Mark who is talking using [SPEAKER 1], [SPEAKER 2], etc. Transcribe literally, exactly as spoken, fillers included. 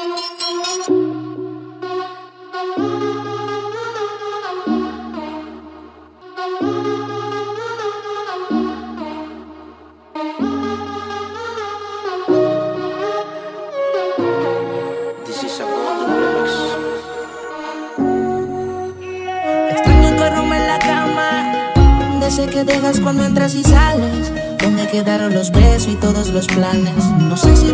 [SPEAKER 1] Sé que dejas cuando entras y sales. ¿Dónde quedaron los besos y todos los planes? No sé si